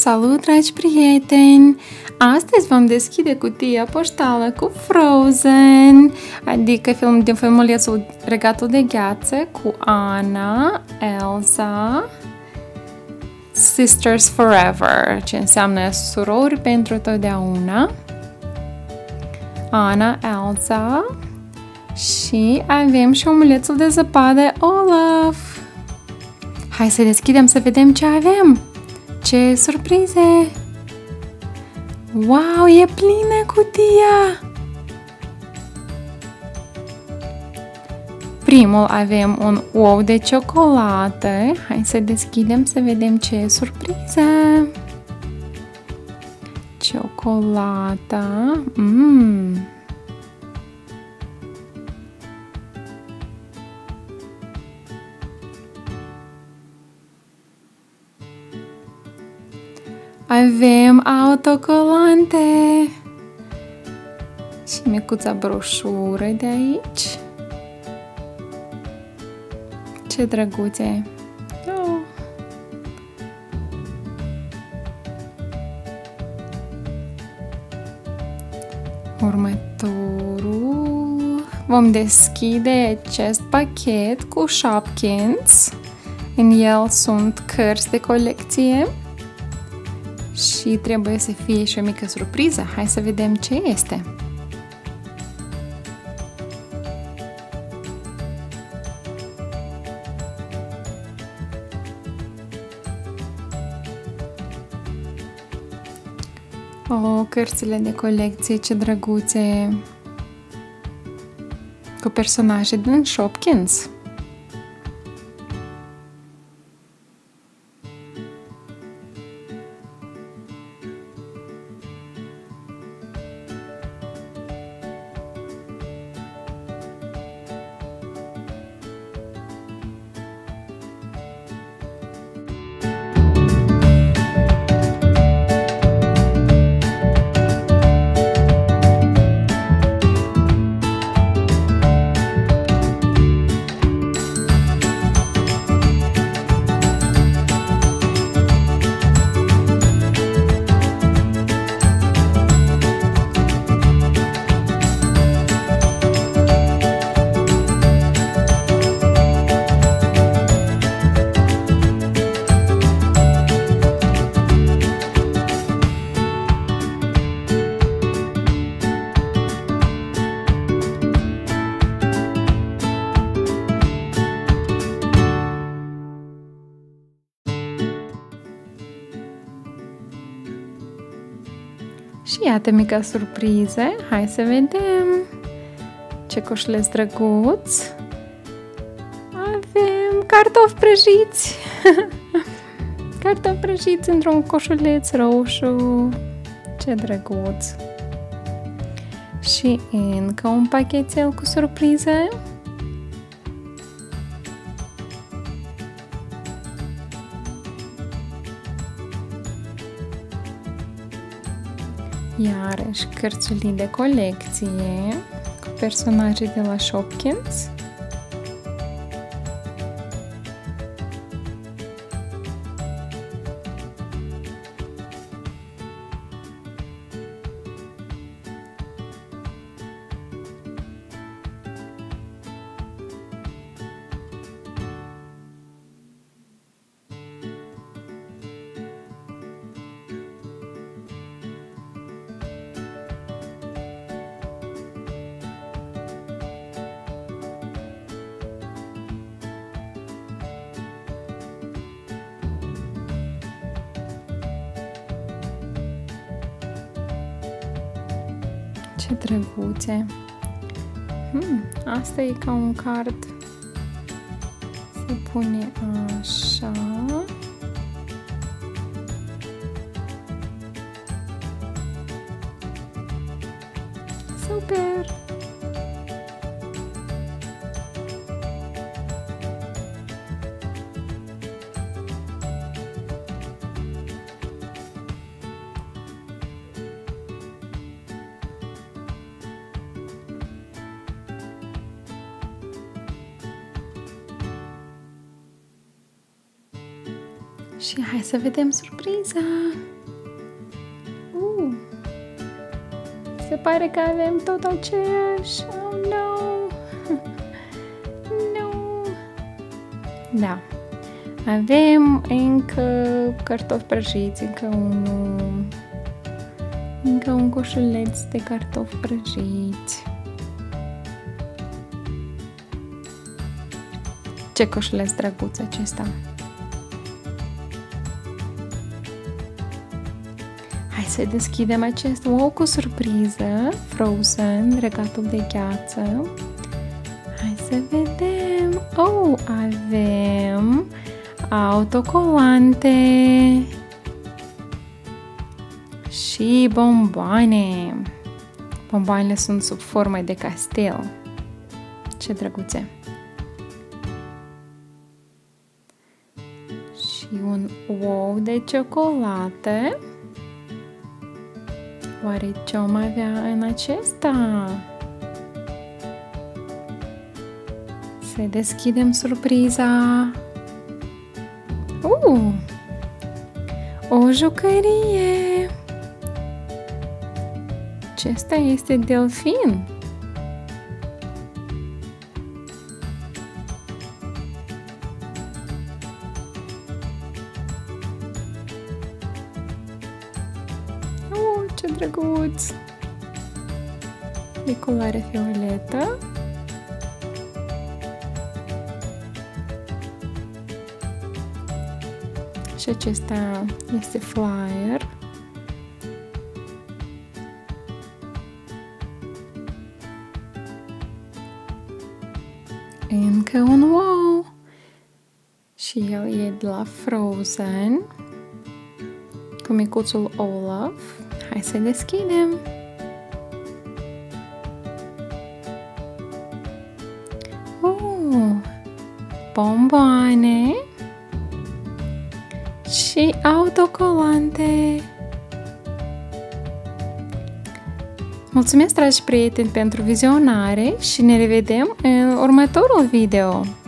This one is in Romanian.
Salut, dragi prieteni! Astăzi vom deschide cutia poștală cu Frozen, adică din filmulețul Regatul de Gheață, cu Anna, Elsa, Sisters Forever, ce înseamnă surori pentru totdeauna, Anna, Elsa, și avem și omulețul de zăpadă Olaf. Hai să deschidem să vedem ce avem! Ce surprize! Wow, e plină cutia! Primul avem un ou de ciocolată. Hai să deschidem să vedem ce e surpriză! Ciocolata. Avem autocolante și micuța broșură de aici. Ce drăguțe! Oh. Următorul. Vom deschide acest pachet cu Shopkins. În el sunt cărți de colecție. Și trebuie să fie și o mică surpriză. Hai să vedem ce este. Cărțile de colecție, ce drăguțe! Cu personaje din Shopkins. Și iată mica surpriză. Hai să vedem ce coșuleț drăguț. Avem cartofi prăjiți. Cartofi prăjiți într-un coșuleț roșu. Ce drăguț. Și încă un pachetel cu surpriză. Iarăși cărțulii de colecție cu personaje de la Shopkins. Ce drăguțe! Asta e ca un card. Se pune așa. Super! Și hai să vedem surpriza! Se pare că avem tot aceeași. Oh, no! No! Da. Avem încă cartofi prăjiți, încă un coșuleț de cartofi prăjiți. Ce coșuleț drăguț acesta! Hai să deschidem acest wow cu surpriză, Frozen, regatul de gheață. Hai să vedem. Oh, avem autocolante și bomboane. Bomboanele sunt sub formă de castel. Ce drăguțe! Și un ou de ciocolată. Oare ce om avea în acesta? Să deschidem surpriza. O jucărie. Acesta este delfin. Ce drăguț! De culoare violetă. Și acesta este flyer. Încă un wow! Și el e de la Frozen, cu micuțul Olaf. Hai să deschidem. Bomboane și autocolante. Mulțumesc, dragi prieteni, pentru vizionare și ne revedem în următorul video.